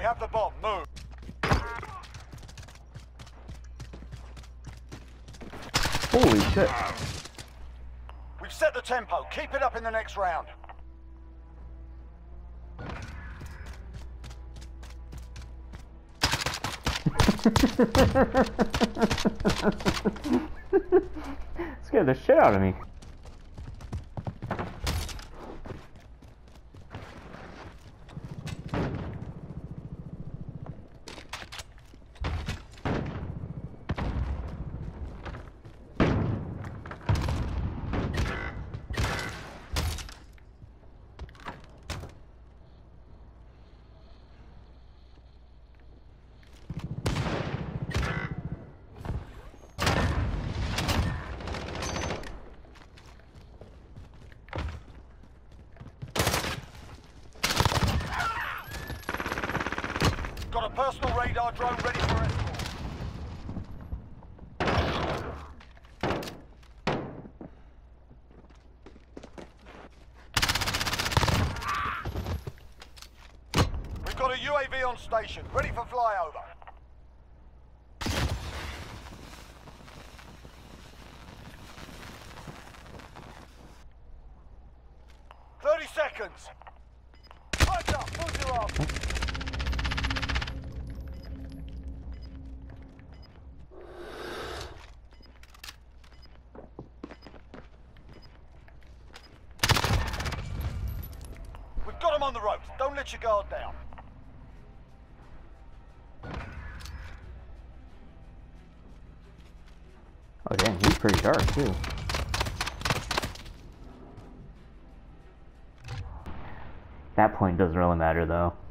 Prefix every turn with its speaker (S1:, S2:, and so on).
S1: have the bomb. Move.
S2: Holy shit.
S1: We've set the tempo. Keep it up in the next round.
S2: Scared the shit out of me.
S1: Got a personal radar drone ready for escort. We've got a UAV on station, ready for flyover. Seconds. Watch up, move your arm. We've got him on the ropes. Don't let your guard down.
S2: Oh damn, he's pretty dark too. That point doesn't really matter though.